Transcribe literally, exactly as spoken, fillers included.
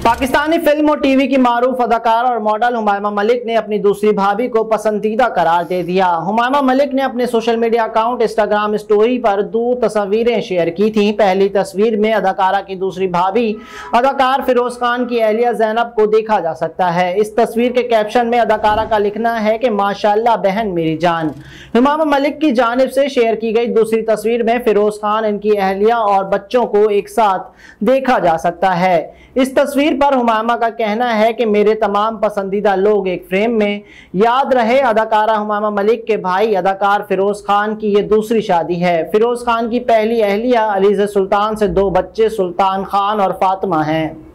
Pakistani film और TV की मारूफ अदाकार और मॉडल हुमायमा मलिक ने अपनी दूसरी भाभी को पसंदीदा करार दे दिया। हुमायमा मलिक ने अपने social media account Instagram story पर दो तस्वीरें शेयर की थी। पहली तस्वीर में अदाकारा की दूसरी भाभी अदाकार फिरोज खान की अहलिया जैनब को देखा जा सकता है। इस तस्वीर के कैप्शन में अदाकारा का लिखना है कि माशाल्लाह बहन मेरी जान। हुमायमा मलिक की जानिब से शेयर की गई दूसरी तस्वीर में फिरोज खान, इनकी अहलिया और बच्चों को एक साथ देखा जा सकता है। इस तस्वीर पर हुमायमा का कहना है कि मेरे तमाम पसंदीदा लोग एक फ्रेम में। याद रहे, अदाकारा हुमायमा मलिक के भाई अदाकार फिरोज खान की ये दूसरी शादी है। फिरोज खान की पहली अहलिया अलीज़ सुल्तान से दो बच्चे सुल्तान खान और फातिमा हैं।